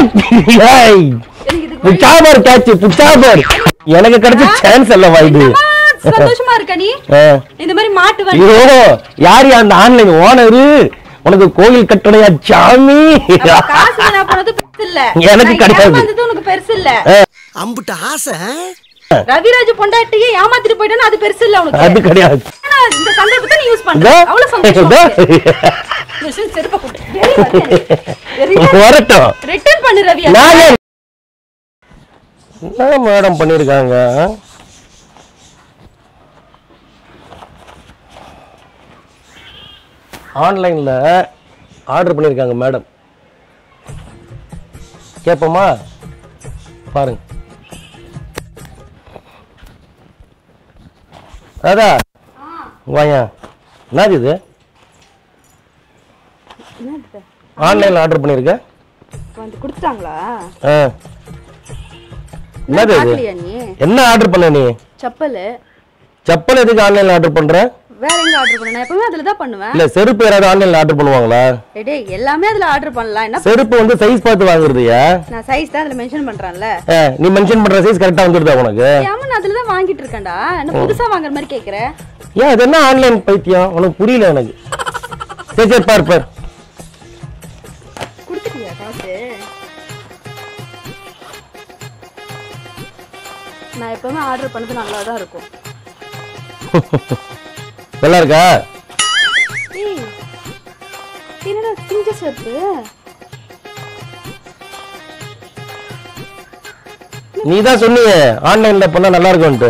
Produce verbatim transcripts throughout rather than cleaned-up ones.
புச்சாபர் catch புச்சாபர் எனக்கு கிடைச்ச chance அல்லவா இது சந்தோஷமா இருக்க நீ இந்த மாதிரி மாட்டு வந்து ஐயோ யார் அந்த ஆன்லைன் ஓனர் உனக்கு கோயில் கட்டணையா சாமி காசு நான் போனது பெருசு இல்ல எனக்கு கிடையாது வந்தது உனக்கு பெருசு இல்ல அம்புட்ட ஆசை ரவிராஜ் பொண்டாட்டியே ஏமாத்திட்டு போய்ட்டானே அது பெருசு இல்ல உனக்கு அது கிடையாது இந்த சந்தர்ப்பத்தை நீ யூஸ் பண்ற அவ்வளவு சந்தோஷமா இருக்கு செருப்பு போடு வரட்டும் ரிட்டர்ன் பண்ணு ரவி நான் என்ன மேடம் பண்ணிருக்காங்க ஆன்லைன்ல ஆர்டர் பண்ணிருக்காங்க மேடம் கேப்போமா பாருங்க ராதா வாயா என்னது இது ஆன்லைன்ல ஆர்டர் பண்ணிருக்க வந்து கொடுத்துட்டாங்களா என்னது இது என்ன ஆர்டர் பண்ண நீ செப்பல் செப்பல் எதுக்கு ஆன்லைன்ல ஆர்டர் பண்ற வேற எங்க ஆர்டர் பண்ண நான் எப்பவுமே அதுல தான் பண்ணுவேன் இல்ல செருப்பு யாராவது ஆன்லைன்ல ஆர்டர் பண்ணுவாங்களா டேய் எல்லாமே அதுல ஆர்டர் பண்ணலாம் என்ன செருப்பு வந்து சைஸ் பார்த்து வாங்குறதுயா நான் சைஸ் தான் அதுல மென்ஷன் பண்றேன்ல நீ மென்ஷன் பண்ற சைஸ் கரெக்ட்டா வந்துருதா உனக்கு ஏமா நான் அதுல தான் வாங்கிட்டு இருக்கேன்டா என்ன புதுசா வாங்குற மாதிரி கேக்குற ஏன் அது என்ன ஆன்லைன் பைத்தியம் உனக்கு புரியல எனக்கு சரி சரி பார் பார் குடுத்துட்டியா காசு நான் எப்பவுமே ஆர்டர் பண்ணது நல்லா தான் இருக்கும் நல்லா இருக்கா ஏய் என்னடா பிஞ்ச செருப்பு நீ தான் சொன்னியே ஆன்லைன்ல பண்ணா நல்லா இருக்கும்னு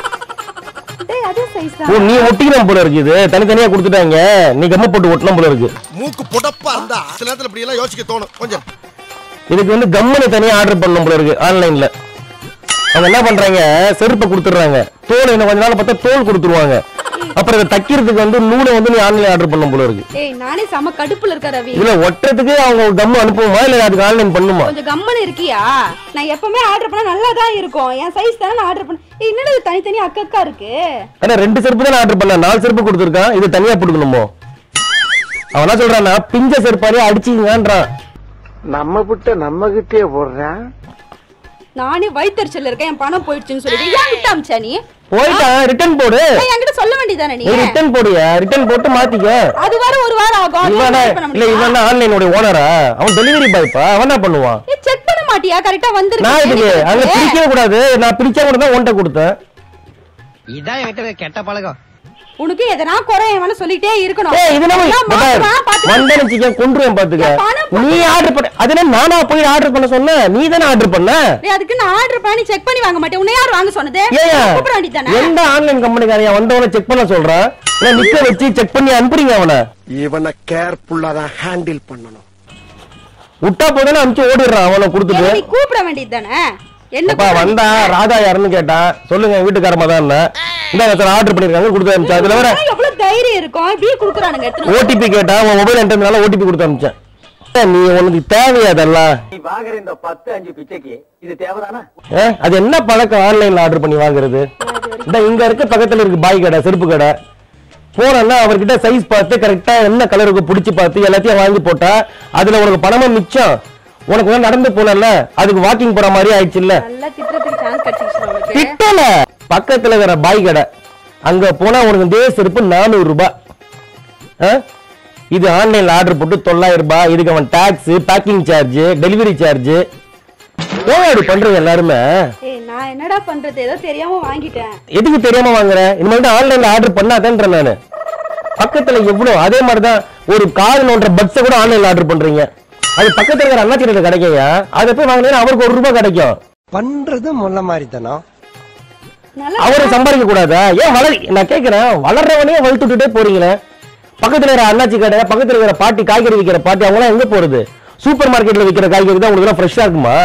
டேய் அதே சைஸ் தான் ஓ நீ ஒட்டிக்கலாம் போல இருக்கு இது தனித்தனியா கொடுத்துட்டாங்க நீ கம்ம போட்டு ஒட்டணும் போல இருக்கு மூக்கு புடப்பா இருந்தா சில நேரத்துல இப்படி எல்லாம் யோசிக்க தோணும் கொஞ்சம் இதுக்கு வந்து கம்மனை தனியா ஆர்டர் பண்ணணும் போல இருக்கு ஆன்லைன்ல அவங்க என்ன பண்றாங்க செருப்பை கொடுத்துறாங்க தோல் என்ன கொஞ்ச நாள் பார்த்தா தோல் கொடுத்துருவாங்க அப்புறம் இதை தைக்கிறதுக்கு வந்து நூலை வந்து நீ ஆன்லைன் ஆர்டர் பண்ண போல இருக்கு ஏய் நானே சம கடுப்புல இருக்க ரவி இல்ல ஒட்டுறதுக்கு அவங்க கம் அனுப்புமா இல்ல அதுக்கு ஆன்லைன் பண்ணுமா கொஞ்சம் கம்மன் இருக்கியா நான் எப்பவுமே ஆர்டர் பண்ணா நல்லா தான் இருக்கும் என் சைஸ் தானே நான் ஆர்டர் பண்ண ஏய் என்னடா இது தனித்தனி அக்கக்கா இருக்கு அட ரெண்டு செருப்பு தான் ஆர்டர் பண்ண நாலு செருப்பு கொடுத்துருக்கான் இது தனியா போட்டுக்கணுமோ அவன் என்ன சொல்றான்னா பிஞ்ச செருப்பாலே அடிச்சிங்கன்றான் நம்ம கிட்ட நம்ம கிட்டே போடுறான் நானே வயித்தறிச்சல்ல இருக்கேன் என் பணம் போயிடுச்சுன்னு சொல்லிட்டு ஏன் விட்டு அமிச்சா நீ போயிட்டா ரிட்டர்ன் போடு என்கிட்ட சொல்ல வேண்டியதானே நீ ரிட்டர்ன் போடுயா ரிட்டர்ன் போட்டு மாத்திக்க அது வர ஒரு வாரம் ஆகும் இல்ல இவன் ஆன்லைனோட ஓனரா அவன் டெலிவரி பாய்ப்பா அவன் என்ன பண்ணுவான் நீ செக் பண்ண மாட்டியா கரெக்ட்டா வந்திருக்கு நான் இதுக்கு அங்க பிரிக்கவே கூடாது நான் பிரிச்சா கூட தான் உன்கிட்ட கொடுத்தேன் இதான் என்கிட்ட கெட்ட பழக்கம் உனக்கு எதனா குறையவன சொல்லிட்டே இருக்கணும் ஏய் இது நம்ம வந்தன சிக்கன் கொன்றுவேன் பாத்துக்க நீ ஆர்டர் பண்ண அதனே நானா போய் ஆர்டர் பண்ண சொன்னேன் நீ தான ஆர்டர் பண்ண டேய் அதுக்கு நான் ஆர்டர் பண்ணி செக் பண்ணி வாங்க மாட்டேன் உன்னை யார் வாங்க சொன்னதே கூப்பிட வேண்டியதானே எந்த ஆன்லைன் கம்பெனிக்காரன் வந்தவன செக் பண்ண சொல்றான் நான் நிக்க வச்சு செக் பண்ணி அனுப்புறீங்க அவனை இவனை கேர்ஃபுல்லா தான் ஹேண்டில் பண்ணணும் விட்டா போதானே அனுப்பிச்சு ஓடிடுறான் அவனை கொடுத்துட்டு நீ கூப்பிட வேண்டியதானே என்னப்பா வந்தா ராதா யாருன்னு கேட்டா சொல்லுங்க வீட்டுக்காரமா தான் இந்த ஆர்டர் பண்ணிருக்காங்க கொடுத்து அனுப்பிச்சா அதுல வேற எவ்வளவு தைரியம் இருக்கும் இப்படி குடுக்குறானுங்க ஓடிபி கேட்டா உன் மொபைல் என்கிட்டனால ஓடிபி கொடுத்து அனுப்பிச்சேன் நீ உனக்கு தேவையா அதெல்லாம் நீ வாங்குற இந்த பத்து அஞ்சு பிச்சைக்கு இது தேவைதானா அது என்ன பழக்கம் ஆன்லைன்ல ஆர்டர் பண்ணி வாங்குறது இந்த இங்க இருக்க பக்கத்துல இருக்கு பாய் கடை செருப்பு கடை போனா அவர்கிட்ட சைஸ் பார்த்து கரெக்டா என்ன கலருக்கு பிடிச்சி பார்த்து எல்லாத்தையும் வாங்கி போட்டா அதுல உனக்கு பணமும் மிச்சம் உனக்கு நடந்து போனல அதுக்கு வாக்கிங் போற மாதிரி ஆயிடுச்சு இல்ல திட்டல பக்கத்துல இருக்கிற பாய் கடை அங்க போனா உனக்கு இதே செருப்பு நானூறு ரூபாய் இது ஆன்லைன்ல ஆர்டர் போட்டு தொள்ளாயிரம் ரூபாய் இதுக்கு அவன் tax packing charge delivery charge ஏன் பண்றீங்க எல்லாருமே நான் என்னடா பண்றது ஏதோ தெரியாம வாங்கிட்டேன் எதுக்கு தெரியாம வாங்குறேன் இனிமேல் ஆன்லைன்ல ஆர்டர் பண்ணாதேன்ற நானு பக்கத்துல எவ்வளவு அதே மாதிரிதான் ஒரு கார் நோன்ற பட்ஸ கூட ஆன்லைன்ல ஆர்டர் பண்றீங்க அது பக்கத்துல இருக்கிற அண்ணாச்சிட்ட கிடைக்கையா அதை போய் வாங்கினா அவருக்கு ஒரு ரூபாய் கிடைக்கும் பண்றது முள்ள மாதிரி தானோ அவரு சம்பாதிக்க கூடாதா ஏன் வளர் நான் கேக்குறேன் வளர்றவனே வளர்த்து விட்டுட்டே போறீங்களே பக்கத்துல இருக்கிற அண்ணாச்சி கடை பக்கத்துல இருக்கிற பாட்டி காய்கறி விற்கிற பாட்டி அவங்க எல்லாம் எங்க போறது சூப்பர் மார்க்கெட்ல விற்கிற காய்கறி தான் உங்களுக்கு ஃப்ரெஷ்ஷா இருக்குமா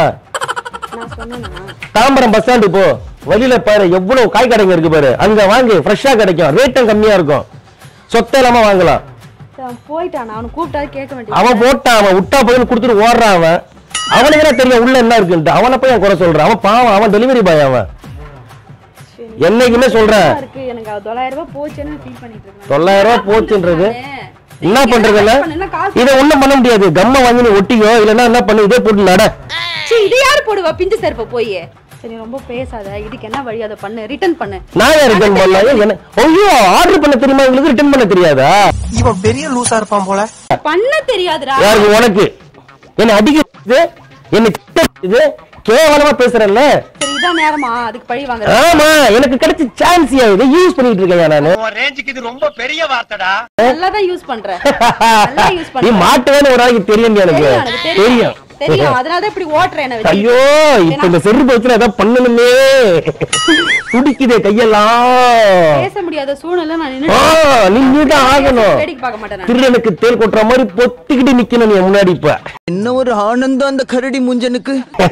தாம்பரம் பஸ் ஸ்டாண்டு போ வழியில பாரு எவ்வளவு காய் கடைங்க இருக்கு பாரு அங்க வாங்கி ஃப்ரெஷ்ஷா கிடைக்கும் ரேட்டும் கம்மியா இருக்கும் சொத்த இல்லாம வாங்கலாம் போயிட்டான் அவன் கூப்பிட்டா கேட்க வேண்டிய அவன் போட்டான் அவன் விட்டா போய் கொடுத்துட்டு ஓடுறான் அவன் அவனுக்கு என்ன தெரியும் உள்ள என்ன இருக்குன்ட்டு அவனை போய் குறை சொல்றான் அவன் பாவம் அவன் டெலிவரி பாய் அவன் என்னைக்குமே சொல்றேன் இருக்கு எனக்கு தொள்ளாயிரம் ரூபாய் போச்சுன்னு ஃபீல் பண்ணிட்டு இருக்கேன். தொள்ளாயிரம் ரூபாய் போச்சுன்றது என்ன பண்றதுல இத ஒண்ணும் பண்ண முடியாது. கம்ம வாங்கி நீ ஒட்டிக்கோ, இல்லன்னா என்ன பண்ணு இதே போட்டு நட. சீ இது யார் போடுவா பிஞ்சு செருப்பு போய். சரி ரொம்ப பேசாத, இதுக்கு என்ன வழி அதை பண்ணு, ரிட்டர்ன் பண்ணு. நான் ஏன் ரிட்டர்ன் பண்ணலாம்? என்ன ஐயோ ஆர்டர் பண்ண தெரியுமா உங்களுக்கு? ரிட்டர்ன் பண்ண தெரியாதா? இவன் பெரிய லூசா இருப்பான் போல. பண்ண தெரியாதுடா. யாருக்கு? உனக்கு. என்ன அடிக்குது, என்ன திட்டுது, கேவலமா பேசுறல்ல. சரி இதான் நேரமா அதுக்கு பழி வாங்குற? ஆமா எனக்கு கிடைச்ச சான்ஸ் இதை யூஸ் பண்ணிட்டு இருக்கேன் நானு. உன் ரேஞ்சுக்கு இது ரொம்ப பெரிய வார்த்தைடா. நல்லா தான் யூஸ் பண்ற. நல்லா யூஸ் பண்ற. நீ மாட்டுவேன்னு ஒரு நாளைக்கு தெரியும் எனக்கு. தெரியும் தெரியும் அதனால தான் இப்படி ஓட்றேன் என்ன வச்சு. ஐயோ இப்ப இந்த செருப்பு வச்சு ஏதாவது பண்ணணுமே, துடிக்குதே கையெல்லாம். பேச முடியாத சூழ்நிலை நான் நின்னு நின்னுதான் ஆகணும். வேடிக்கை பார்க்க மாட்டேன். திருடனுக்கு தேல் கொட்டுற மாதிரி பொத்திக்கிட்டு நிக்கணும் நீ முன்னாடி. இப்ப என்ன ஒரு ஆனந்தம் அந்த கரடி முஞ்சனுக்கு.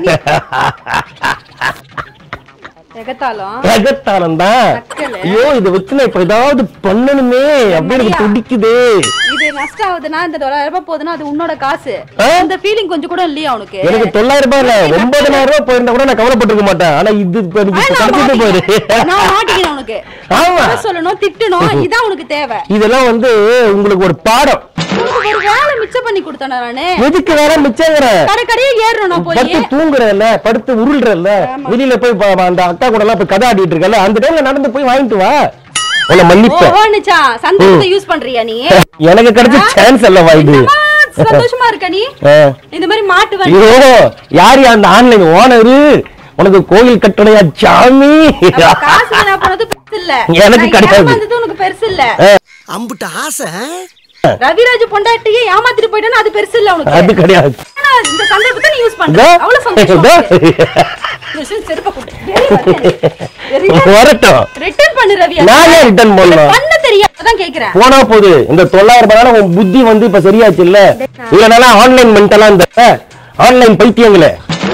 எகத்தாலும் எகத்தாலும் தான். ஐயோ இதை வச்சு நான் இப்ப ஏதாவது பண்ணணுமே அப்படின்னு துடிக்குது. இது நஷ்டம் ஆகுதுன்னா இந்த தொள்ளாயிரம் ரூபாய் போகுதுன்னா அது உன்னோட காசு. அந்த ஃபீலிங் கொஞ்சம் கூட இல்லையா உனக்கு? எனக்கு தொள்ளாயிரம் ரூபாய் இல்ல ஒன்பதாயிரம் ரூபாய் போயிருந்தா கூட நான் கவலைப்பட்டிருக்க மாட்டேன். ஆனா இது கிடைச்சிட்டு போயிரு. நான் மாட்டிக்கிறேன் உனக்கு. ஆமா சொல்லணும் திட்டணும் இதான் உனக்கு தேவை. இதெல்லாம் வந்து உங்களுக்கு ஒரு பாடம். ஒரு வேலை மிச்சம் பண்ணி கொடுத்தேன் நானு. எதுக்கு வேலை மிச்சங்கிற? கடை கடையே ஏறணும் போய். படுத்து தூங்குறல்ல, படுத்து உருள்றல்ல, வெளியில போய் அந்த அக்கா கூட எல்லாம் போய் கதை ஆடிட்டு இருக்கல, அந்த டைம்ல நடந்து போய் வாங்கிட்டு வா. உன்னை மன்னிப்பேன். ஓனிச்சா சந்தோஷத்தை யூஸ் பண்றியா நீ? எனக்கு கிடைச்ச சான்ஸ் அல்ல வாய்டு. சந்தோஷமா இருக்க நீ? இந்த மாதிரி மாட்டு வந்து ஐயோ யார் அந்த ஆன்லைன் ஓனரு? உனக்கு கோயில் கட்டணையா சாமி? காசு நான் போனது பெருசு இல்ல. எனக்கு கிடையாது. வந்தது உனக்கு பெருசு இல்ல. அம்புட்ட ஆசை. ரவிராஜ் பொண்டாட்டியே ஏமாத்திட்டு போயிட்டேன்னா அது பெருசு இல்ல உனக்கு. அது கிடையாது. இந்த சந்தர்ப்பத்தை நீ யூஸ் பண்ற. அவ்வளவு சந்தோஷமா செருப்பு வரட்டும். ரிட்டர்ன் பண்ணு ரவி. நானே ரிட்டர்ன் பண்ணலாம். பண்ண தெரியாதான் கேக்குறேன். போனா போது இந்த தொள்ளாயிரம் ரூபாய் உன் புத்தி வந்து இப்ப சரியாச்சு இல்ல? இல்லனால ஆன்லைன் மென்டலா இந்த ஆன்லைன் பைத்தியங்களே.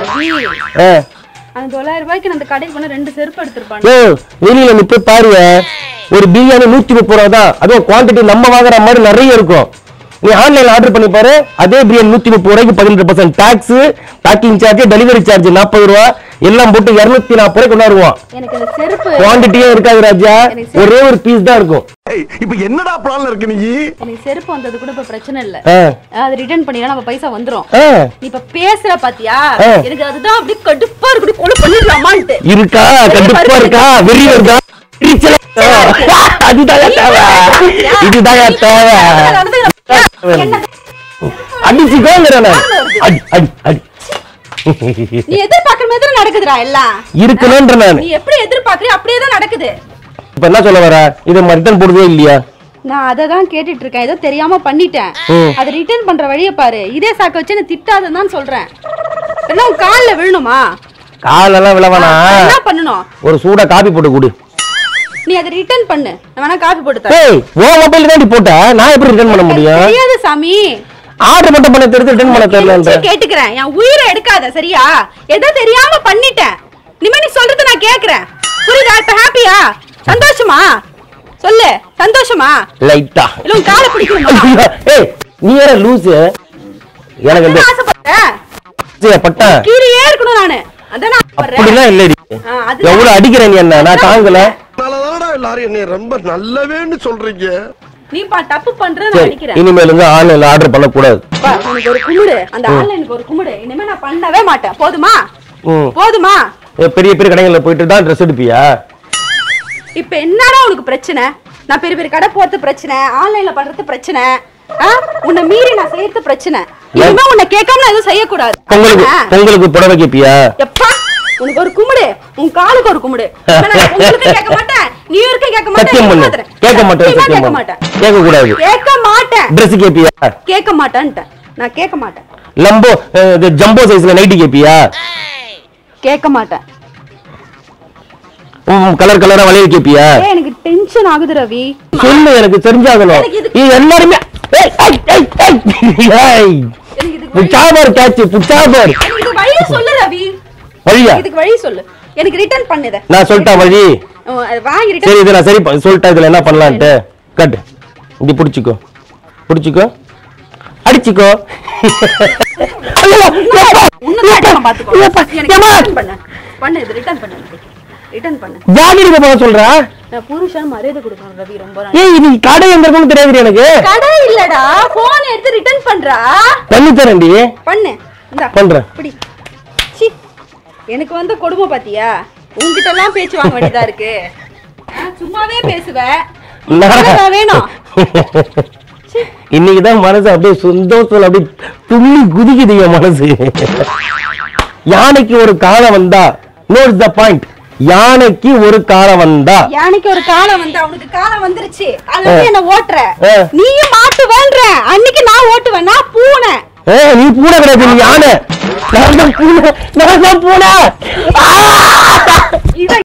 அந்த தொள்ளாயிரம் ரூபாய்க்கு அந்த கடைக்கு போனா ரெண்டு செருப்பு எடுத்துருப்பாங்க. வெளியில நீ போய் பாருங்க, ஒரு பிரியாணி நூத்தி முப்பது ரூபா தான். அதுவும் குவான்டிட்டி நம்ம வாங்குற மாதிரி நிறைய இருக்கும். நீ ஆன்லைன்ல ஆர்டர் பண்ணி பாரு, அதே பிரியாணி நூத்தி முப்பது ரூபாய்க்கு பதினெட்டு percent tax, packing charge, delivery charge நாற்பது ரூபா எல்லாம் போட்டு இருநூத்தி நாற்பது ரூபாய் கொண்டாடுவோம். எனக்கு இந்த செருப்பு குவான்டிட்டியே இருக்காது ராஜா, ஒரே ஒரு பீஸ் தான் இருக்கும். இப்போ என்னடா பிளான்ல இருக்கு நீ? எனக்கு செருப்பு வந்தது கூட இப்ப பிரச்சனை இல்ல. அது ரிட்டர்ன் பண்ணினா நம்ம பைசா வந்துரும். நீ இப்ப பேசுற பாத்தியா? எனக்கு அதுதான் அப்படியே கடுப்பா இருக்கு. கொலை பண்ணிடலாமான்ட்டு இருக்கா? கடுப்பா இருக்கா? வெறி வருதா? அதுதான் தேவை. இதுதான் தேவை. அடிச்சுக்கோங்கிறேன். அடி அடி அடி. நீ எதிர்பார்க்கிற மாதிரி தான் நடக்குதுடா எல்லாம். இருக்கணும்ன்ற நான். நீ எப்படி எதிர்பார்க்கறியோ அப்படியே தான் நடக்குது. இப்ப என்ன சொல்ல வர? இத ரிட்டர்ன் போடுவே இல்லையா? நான் அத தான் கேட்டிட்டு இருக்கேன். ஏதோ தெரியாம பண்ணிட்டேன். அத ரிட்டர்ன் பண்ற வழியை பாரு. இதே சாக்க வச்சு என்ன திட்டாதன்னு தான் சொல்றேன். என்ன உன் கால்ல விழணுமா? கால்ல எல்லாம் விழவனா? என்ன பண்ணனும்? ஒரு சூடா காபி போட்டு குடு. நீ அத ரிட்டர்ன் பண்ணு. நான் வேணா காபி போட்டு தரேன். ஏய் ஓ மொபைல் தான் நீ போட்ட, நான் எப்படி ரிட்டர்ன் பண்ண முடியும்? தெரியாது சாமி. ஆர்டர் மட்டும் பண்ண தெரிஞ்சு ரிட்டர்ன் பண்ண தெரியலன்ற. கேட்டுக்கறேன். என் உயிரை எடுக்காத சரியா? ஏதோ தெரியாம பண்ணிட்டேன். நிமே நீ சொல்றது நான் கேக்குறேன். புரியுதா? இப்ப ஹாப்பியா? சந்தோஷமா? சொல்லு. சந்தோஷமா? லைட்டா. இல்ல உன் காலை பிடிக்கணுமா? ஏய் நீ ஏற லூஸ். எனக்கு இந்த ஆசைப்பட்டேன். சே பட்ட. கீரியே இருக்கணும் நானு. அத நான் பண்றேன். அப்படிலாம் இல்லடி. எவ்வளவு அடிக்குற நீ என்ன? நான் தாங்கல. நல்லதாடா எல்லாரும் என்ன ரொம்ப நல்லவேன்னு சொல்றீங்க. நீ பா தப்பு பண்ற நான் அடிக்கிறேன். இனிமேல் இருந்து ஆன்லைன்ல ஆர்டர் பண்ண கூடாது. எனக்கு ஒரு குமுடு. அந்த ஆன்லைனுக்கு ஒரு குமுடு. இனிமே நான் பண்ணவே மாட்டேன். போதுமா? போதுமா? பெரிய பெரிய கடைகள்ல போயிட்டு தான் Dress எடுப்பியா? இப்ப என்னடா உனக்கு பிரச்சனை? நான் பெரிய பெரிய கடை போறது பிரச்சனை, ஆன்லைன்ல பண்றது பிரச்சனை. உன்னை மீறி நான் செய்யறது பிரச்சனை. இனிமே உன்னை கேட்காம நான் எதுவும் செய்ய கூடாது. உங்களுக்கு உங்களுக்கு புடவை கேப்பியா? எப்பா உனக்கு ஒரு குமுடு, உன் காலுக்கு ஒரு குமுடு. உங்களுக்கு கேட்க மாட்டேன், நீ இருக்க கேட்க மாட்டேன். சத்தியம் பண்ணு. கேட்க மாட்டேன். கேட்க மாட்டேன். கேட்க கூடாது. கேட்க மாட்டேன். Dress கேப்பியா? கேட்க மாட்டேன்ட்ட. நான் கேட்க மாட்டேன். லம்போ ஜம்போ சைஸ்ல நைட்டி கேப்பியா? கேட்க மாட்டேன். கலர் கலரா வளையல் கேப்பியா? எனக்கு டென்ஷன் ஆகுது ரவி. சொல்லு, எனக்கு தெரிஞ்சாகணும். இது எல்லாரும் ஏய் ஏய் ஏய் ஏய் புச்சாபர் கேட்ச் புச்சாபர். இது வழி சொல்லு ரவி. வழியா? இதுக்கு வழி சொல்லு. எனக்கு ரிட்டர்ன் பண்ணுதே. நான் சொல்லிட்டா வழி. வாங்கி ரிட்டர்ன். சரி இது நான் சரி சொல்லிட்டா இதுல என்ன பண்ணலாம்ட்டு கட். இப்படி புடிச்சுக்கோ. புடிச்சுக்கோ. அடிச்சுக்கோ. உன்ன காட்ட பாத்துக்கோ. எனக்கு ரிட்டர்ன் பண்ணு. பண்ணு இது ரிட்டர்ன் பண்ணு. ரிட்டர்ன் பண்ணு. யாரு நீ போக சொல்ற? நான் புருஷன் மரியாதை கொடுக்கணும் ரவி ரொம்ப. ஏய் இது கடை எங்க இருக்குன்னு தெரியாது எனக்கு. கடை இல்லடா, போன் எடுத்து ரிட்டர்ன் பண்றா. பண்ணி தரேன்டி. பண்ணு. இந்தா பண்றேன். இப்படி. சி. எனக்கு வந்து கொடுமை பாத்தியா? உன்கிட்ட எல்லாம் பேச்சு வாங்க வேண்டியதா இருக்கு. சும்மாவே பேசுவ. நான் வேணும். இன்னைக்குதான் மனசு அப்படியே சந்தோஷத்துல அப்படியே துள்ளி குதிக்குது என் மனசு. யானைக்கு ஒரு காலம் வந்தா, நோட் த பாயிண்ட். யானைக்கு ஒரு காலம் வந்தா, யானைக்கு ஒரு காலம் வந்தா, உனக்கு காலம் வந்துருச்சு. அதுல என்ன ஓட்டுற? நீயும் மாட்டு வேண்ற. அன்னைக்கு நான் ஓட்டுவேன். நான் பூனை. ஏ நீ பூனை கிடையாது, நீ யானை. நான் தான் பூனை. நான் தான் பூனை.